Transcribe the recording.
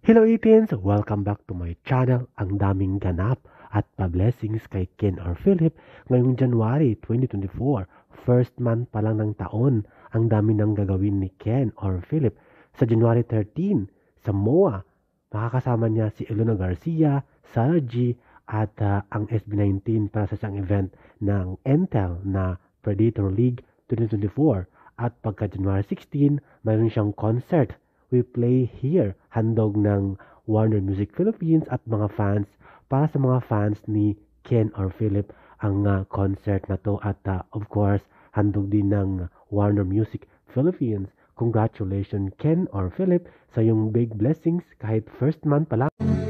Hello 18s! Welcome back to my channel, Ang Daming Ganap at pa-blessings kay Ken or Philip ngayong January 2024. First month pa lang ng taon, ang dami nang gagawin ni Ken or Philip. Sa January 13, sa MOA, makakasama niya si Elena Garcia, Sarah G, at ang SB19 para sa isang event ng Intel na Predator League 2024. At pagka January 16, mayroon siyang concert. We Play Here, handog ng Warner Music Philippines at mga fans. Para sa mga fans ni Ken or Philip ang concert na to at of course handog din ng Warner Music Philippines. Congratulations Ken or Philip sa yung big blessings kahit first month pa lang.